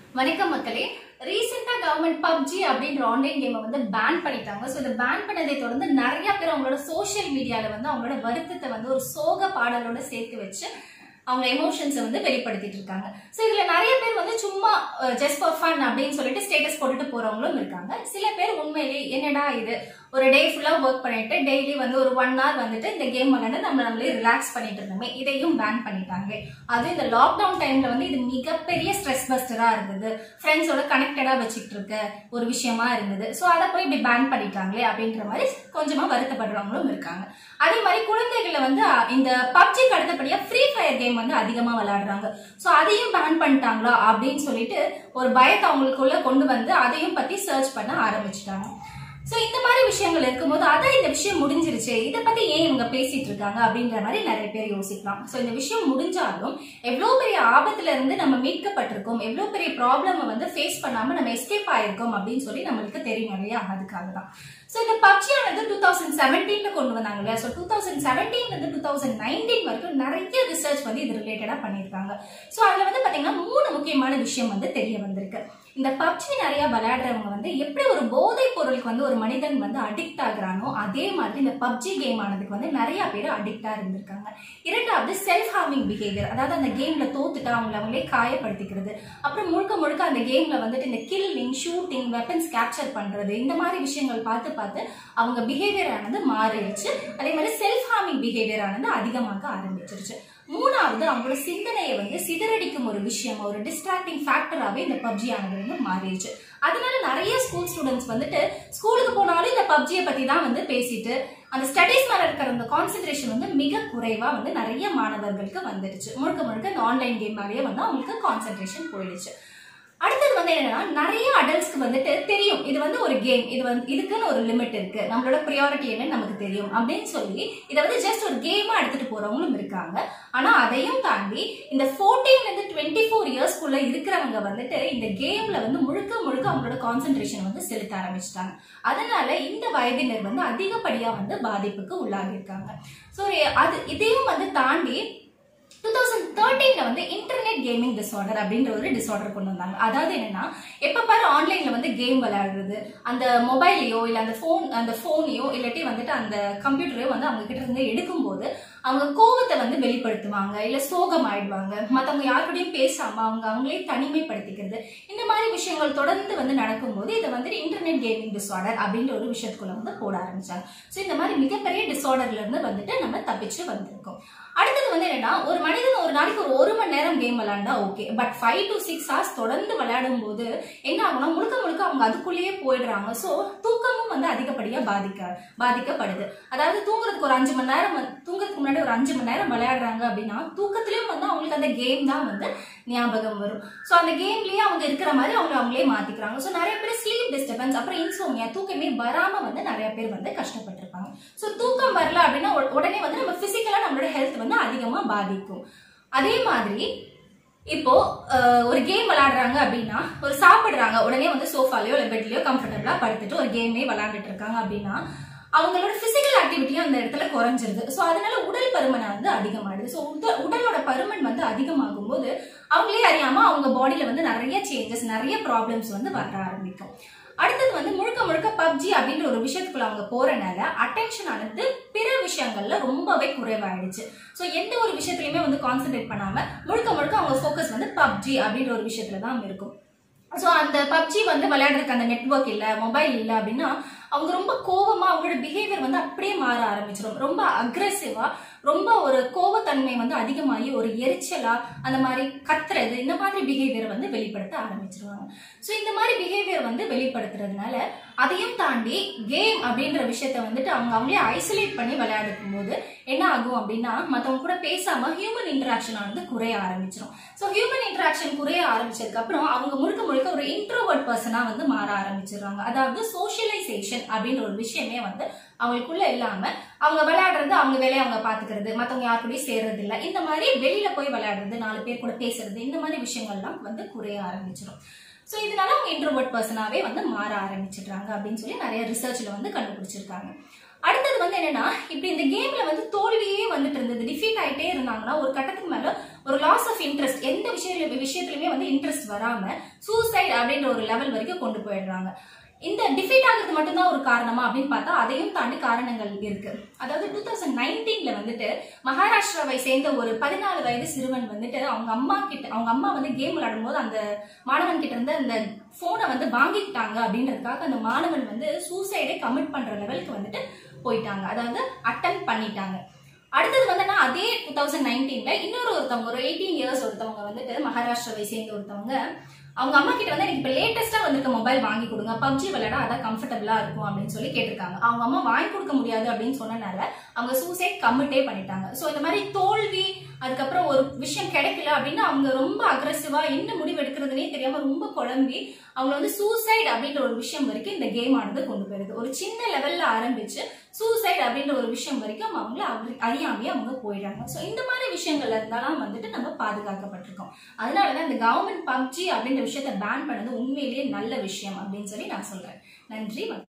வணக்கம் மக்களே. ரீசெண்டா கவர்மெண்ட் பப்ஜி அப்படின்ற ஆன்லைன் கேமை வந்து பேன் பண்ணிட்டாங்க. ஸோ இதை பேன் பண்ணதை தொடர்ந்து நிறைய பேர் அவங்களோட சோசியல் மீடியால வந்து அவங்களோட வருத்தத்தை வந்து ஒரு சோக பாடலோட சேர்த்து வச்சு அவங்க எமோஷன்ஸை வந்து வெளிப்படுத்திட்டு இருக்காங்க. ஸோ இதுல நிறைய பேர் வந்து சும்மா ஜஸ்ட் ஃபார் ஃபன் அப்படின்னு சொல்லிட்டு ஸ்டேட்டஸ் போட்டுட்டு போறவங்களும் இருக்காங்க. சில பேர் உண்மையிலேயே என்னடா இது, ஒரு டே ஃபுல்லா ஒர்க் பண்ணிட்டு டெய்லி வந்து ஒரு 1 hour வந்துட்டு இந்த கேம் விளையாண்டு நம்மளே ரிலாக்ஸ் பண்ணிட்டு இருந்தோமே, இதையும் பேன் பண்ணிட்டாங்க. அது இந்த லாக்டவுன் டைம்ல வந்து இது மிகப்பெரிய ஸ்ட்ரெஸ் பஸ்டரா இருந்தது, ஃப்ரெண்ட்ஸோட கனெக்டடா வச்சுட்டு இருக்க ஒரு விஷயமா இருந்தது. ஸோ அதை போய் இப்படி பேன் பண்ணிட்டாங்களே அப்படின்ற மாதிரி கொஞ்சமா வருத்தப்படுறவங்களும் இருக்காங்க. அதே மாதிரி குழந்தைகளை வந்து இந்த பப்ஜிக்கு அடுத்தபடியா ஃப்ரீ ஃபயர் கேம் வந்து அதிகமா விளையாடுறாங்க. ஸோ அதையும் பேன் பண்ணிட்டாங்களா அப்படின்னு சொல்லிட்டு ஒரு பயத்தை அவங்களுக்குள்ள கொண்டு வந்து அதையும் பத்தி சர்ச் பண்ண ஆரம்பிச்சுட்டாங்க. சோ இந்த மாதிரி விஷயங்கள் இருக்கும்போது அதான் இந்த விஷயம் முடிஞ்சிருச்சு, இதை பத்தி ஏன் இவங்க பேசிட்டு இருக்காங்க அப்படின்ற மாதிரி நிறைய பேர் யோசிக்கலாம். சோ இந்த விஷயம் முடிஞ்சாலும் எவ்வளவு பெரிய ஆபத்துல இருந்து நம்ம மீட்கப்பட்டிருக்கோம், எவ்வளவு பெரிய ப்ராப்ளம் வந்து ஃபேஸ் பண்ணாம நம்ம எஸ்கேப் ஆயிருக்கோம் அப்படின்னு சொல்லி நம்மளுக்கு தெரியும் இல்லையா? அதுக்காக தான். சோ இந்த பப்ஜி ஆனது 2017 கொண்டு வந்தாங்க இல்லையா? சோ 2017 இருந்து 2019 வரைக்கும் நிறைய ரிசர்ச் வந்து இது ரிலேட்டடா பண்ணிருக்காங்க. சோ அதுல வந்து பாத்தீங்கன்னா 3 முக்கியமான விஷயம் வந்து தெரிய வந்திருக்கு. இந்த பப்ஜி நிறைய விளையாடுறவங்க வந்து எப்படி ஒரு போதை பொருளுக்கு வந்து ஒரு மனிதன் வந்து அடிக்ட் ஆகுறானோ அதே மாதிரி இந்த பப்ஜி கேம் ஆனதுக்கு வந்து நிறைய பேர் அடிக்டா இருந்திருக்காங்க. இரண்டாவது செல்ஃப் ஹார்மிங் பிஹேவியர், அதாவது அந்த கேம்ல தோத்துட்டு அவங்களே காயப்படுத்திக்கிறது, அப்புறம் முழுக்க முழுக்க அந்த கேம்ல வந்துட்டு இந்த கில்லிங், ஷூட்டிங், வெப்பன்ஸ் கேப்சர் பண்றது, இந்த மாதிரி விஷயங்கள் பார்த்து அவங்க பிஹேவியர் ஆனது மாறிடுச்சு. அதே மாதிரி செல்ஃப் ஹார்மிங் பிஹேவியர் ஆனது அதிகமாக ஆரம்பிச்சிருச்சு. மூணாவது அவங்களோட சிந்தனையை வந்து சிதறடிக்கும் ஒரு விஷயம், ஒரு டிஸ்ட்ராக்டிங் ஃபேக்டராகவே இந்த பப்ஜி ஆனது வந்து மாறிடுச்சு. அதனால நிறைய ஸ்கூல் ஸ்டூடெண்ட்ஸ் வந்துட்டு ஸ்கூலுக்கு போனாலும் இந்த பப்ஜியை பத்தி தான் வந்து பேசிட்டு அந்த ஸ்டடீஸ் மேல இருக்கிற அந்த கான்சென்ட்ரேஷன் வந்து மிக குறைவா வந்து நிறைய மாணவர்களுக்கு வந்துடுச்சு. முழுக்க முழுக்க இந்த ஆன்லைன் கேம் மேலேயே வந்து அவங்களுக்கு கான்சென்ட்ரேஷன் போயிடுச்சு. அடுத்தது வந்து என்னன்னா, நிறைய அடல்ட்ஸ்க்கு வந்துட்டு தெரியும் இது வந்து ஒரு கேம், இது வந்து இதுக்குன்னு ஒரு லிமிட் இருக்கு, நம்மளோட ப்ரியாரிட்டி என்னன்னு நமக்கு தெரியும் அப்படின்னு சொல்லி இதை வந்து ஜஸ்ட் ஒரு கேமா எடுத்துட்டு போறவங்களும் இருக்காங்க. ஆனா அதையும் தாண்டி இந்த 14 இருந்து 24 இயர்ஸ்க்குள்ள இருக்கிறவங்க வந்துட்டு இந்த கேம்ல வந்து முழுக்க முழுக்க அவங்களோட கான்சென்ட்ரேஷன் வந்து செலுத்த ஆரம்பிச்சிட்டாங்க. அதனால இந்த வயதினர் வந்து அதிகப்படியா வந்து பாதிப்புக்கு உள்ளாகி இருக்காங்க. ஸோ இதையும் வந்து தாண்டி 2013 வந்து இன்டர்நெட் கேமிங் டிசார்டர் அப்படின்ற ஒரு டிசார்டர் கொண்டு வந்தாங்க. அதாவது என்னன்னா, எப்ப பாரு ஆன்லைன்ல வந்து கேம் விளையாடுறது, அந்த மொபைலையோ இல்ல அந்த போனையோ இல்லாட்டி வந்துட்டு அந்த கம்ப்யூட்டரையோ வந்து அவங்க கிட்ட இருந்து எடுக்கும் போது அவங்க கோபத்தை வந்து வெளிப்படுத்துவாங்க, இல்ல சோகம் ஆயிடுவாங்க, மத்தவங்க யாருக்கூடயும் பேசாம அவங்களே தனிமைப்படுத்திக்கிறது, இந்த மாதிரி விஷயங்கள் தொடர்ந்து வந்து நடக்கும்போது இதை வந்து இன்டர்நெட் கேமிங் டிசார்டர் அப்படின்ற ஒரு விஷயத்துக்குள்ள வந்து போட ஆரம்பிச்சாங்க. சோ இந்த மாதிரி மிகப்பெரிய டிசார்டர்ல இருந்து வந்துட்டு நம்ம தப்பிச்சு வந்திருக்கோம். அடுத்தது வந்து என்னன்னா, ஒரு மனிதன் ஒரு நாளைக்கு ஒரு 1 மணி நேரம் கேம் விளையாண்டா ஓகே, பட் 5 to 6 hours தொடர்ந்து விளையாடும் போது என்ன ஆகும்னா முழுக்க முழுக்க அவங்க அதுக்குள்ளேயே போயிடுறாங்க. சோ தூக்கமும் வந்து அதிகப்படியா பாதிக்கப்படுது. அதாவது தூங்குறதுக்கு ஒரு 5 மணி நேரம், தூங்குறதுக்கு முன்னாடி ஒரு 5 மணி நேரம் விளையாடுறாங்க அப்படின்னா தூக்கத்திலயும் வந்து அவங்களுக்கு அந்த கேம் தான் வந்து ஞாபகம் வரும். சோ அந்த கேம்லயே அவங்க இருக்கிற மாதிரி அவங்களே மாத்திக்கிறாங்க. சோ நிறைய பேர் ஸ்லீப் டிஸ்டர்பன்ஸ், அப்புறம் இன்சோமியா, தூக்கமே வராம வந்து நிறைய பேர் வந்து கஷ்டப்பட்டிருப்பாங்க. சோ தூக்கம் வரல அப்படின்னா உடனே வந்து நம்ம பிசிக்கலா நம்மளோட ஹெல்த் வந்து அதிகமா பாதிக்கும். அதே மாதிரி இப்போ ஒரு கேம் விளையாடுறாங்க அப்படின்னா, ஒரு சாப்பிடுறாங்க உடனே வந்து சோஃபாலயோ இல்ல பெட்லயோ கம்ஃபர்டபுளா படுத்துட்டு ஒரு கேமே விளையாண்டுட்டு இருக்காங்க அப்படின்னா அவங்களோட பிசிக்கல் ஆக்டிவிட்டியும் அந்த இடத்துல குறைஞ்சிருது. சோ அதனால உடல் பருமன் வந்து அதிகமாயிடுது. சோ உடலோட பருமன் வந்து அதிகமாகும் போது அவங்களே அறியாம அவங்க பாடியில வந்து நிறைய சேஞ்சஸ், நிறைய ப்ராப்ளம்ஸ் வந்து வர ஆரம்பிக்கும். அடுத்தது வந்து முழுக்க முழுக்க பப்ஜி அப்படின்ற ஒரு விஷயத்துக்குள்ள அவங்க போறனால அட்டென்ஷன் ஆனது பிற விஷயங்கள்ல ரொம்பவே குறைவாயிடுச்சு. சோ எந்த ஒரு விஷயத்திலயுமே வந்து கான்சென்ட்ரேட் பண்ணாம முழுக்க முழுக்க அவங்க ஃபோக்கஸ் வந்து பப்ஜி அப்படின்ற ஒரு விஷயத்துல தான் இருக்கும். சோ அந்த பப்ஜி வந்து விளையாடுறதுக்கு அந்த நெட்வொர்க் இல்ல, மொபைல் இல்ல அப்படின்னா அவங்க ரொம்ப கோவமா அவங்களோட பிஹேவியர் வந்து அப்படியே மாற ஆரம்பிச்சிடும். ரொம்ப அக்ரெசிவா, ரொம்ப ஒரு கோவத்தன்மை வந்து அதிகமாகி ஒரு எரிச்சலா அந்த மாதிரி கத்துறது, இந்த மாதிரி பிஹேவியர் வந்து வெளிப்படுத்த ஆரம்பிச்சிருவாங்க. சோ இந்த மாதிரி பிஹேவியர் வந்து வெளிப்படுத்துறதுனால அதையும் தாண்டி கேம் அப்படின்ற விஷயத்த வந்துட்டு அவங்களே ஐசோலேட் பண்ணி விளையாடும் போது என்ன ஆகும் அப்படின்னா மத்தவங்க கூட பேசாம ஹியூமன் இன்டராக்ஷன் வந்து குறைய ஆரம்பிச்சிடும். சோ ஹியூமன் இன்டராக்ஷன் குறைய ஆரம்பிச்சதுக்கு அப்புறம் அவங்க முழுக்க முழுக்க ஒரு இன்ட்ரோவர்ட் பர்சனா வந்து மாற ஆரம்பிச்சிடுறாங்க. அதாவது சோசியலைசேஷன் அப்படின்ற ஒரு விஷயமே வந்து அவங்களுக்குள்ள இல்லாம அவங்க விளையாடுறது, அவங்க வேலையை அவங்க பாத்துக்கிறது, மத்தவங்க யாரு கூடயும் சேர்றது இல்ல, இந்த மாதிரி வெளியில போய் விளையாடுறது, 4 பேர் கூட பேசுறது, இந்த மாதிரி விஷயங்கள்லாம் வந்து குறைய ஆரம்பிச்சிடும். சோ இதனால அவங்க இன்ட்ரோவர்ட் பர்சனாவே வந்து மாற ஆரம்பிச்சிடுறாங்க அப்படின்னு சொல்லி நிறைய ரிசர்ச்ல வந்து கண்டுபிடிச்சிருக்காங்க. அடுத்தது வந்து என்னன்னா, இப்படி இந்த கேம்ல வந்து தோல்வியே வந்துட்டு இருந்தது, டிஃபீட் ஆயிட்டே இருந்தாங்கன்னா ஒரு கட்டத்துக்கு மேல ஒரு லாஸ் ஆஃப் இன்ட்ரெஸ்ட், எந்த விஷயத்திலுமே வந்து இன்ட்ரெஸ்ட் வராம சூசைட் அப்படின்ற ஒரு லெவல் வரைக்கும் கொண்டு போயிடுறாங்க. இந்த டிஃபீட் ஆகிறது மட்டும்தான் ஒரு காரணமா அப்படின்னு பார்த்தா அதையும் தாண்டி காரணங்கள் இருக்கு. அதாவது 2019ல வந்துட்டு மகாராஷ்டிராவை சேர்ந்த ஒரு 14 வயது சிறுவன் வந்துட்டு அவங்க அம்மா வந்து கேம் விளையாடும் போது அந்த மாணவன் கிட்ட இருந்து அந்த போனை வந்து வாங்கிட்டாங்க அப்படின்றதுக்காக அந்த மாணவன் வந்து சூசைடை கமிட் பண்ற லெவலுக்கு வந்துட்டு போயிட்டாங்க, அதாவது அட்டம் பண்ணிட்டாங்க. அடுத்தது வந்து அதே 2019ல இன்னொரு ஒருத்தவங்க, ஒரு 18 இயர்ஸ் ஒருத்தவங்க வந்துட்டு மகாராஷ்டிராவை சேர்ந்த ஒருத்தவங்க அவங்க அம்மா கிட்ட வந்து எனக்கு இப்ப லேட்டஸ்டா வந்திருக்க மொபைல் வாங்கி கொடுங்க, பப்ஜி விளையாட அதான் கம்ஃபர்டபுளா இருக்கும் அப்படின்னு சொல்லி கேட்டிருக்காங்க. அவங்க அம்மா வாங்கி கொடுக்க முடியாது அப்படின்னு சொன்னனால அவங்க சூசைட் கமிட்டே பண்ணிட்டாங்க. சோ இந்த மாதிரி தோல்வி, அதுக்கப்புறம் ஒரு விஷயம் கிடைக்கல அப்படின்னு அவங்க ரொம்ப அக்ரெசிவா என்ன முடிவு எடுக்கிறதுனே தெரியாம ரொம்ப குழம்பி அவங்க வந்து சூசைட் அப்படின்ற ஒரு விஷயம் வரைக்கும் இந்த கேம் ஆனது கொண்டு போயிருது. ஒரு சின்ன லெவல்ல ஆரம்பிச்சு சூசைட் அப்படின்ற ஒரு விஷயம் வரைக்கும் அவங்கள அறியாமையே அவங்க போயிடுறாங்க. சோ இந்த மாதிரி விஷயங்கள்ல இருந்தாலும் வந்துட்டு நம்ம பாதுகாக்கப்பட்டிருக்கோம். அதனாலதான் இந்த கவர்மெண்ட் பப்ஜி அப்படின்ற விஷயத்தை பேன் பண்ணது உண்மையிலேயே நல்ல விஷயம் அப்படின்னு சொல்லி நான் சொல்றேன். நன்றி.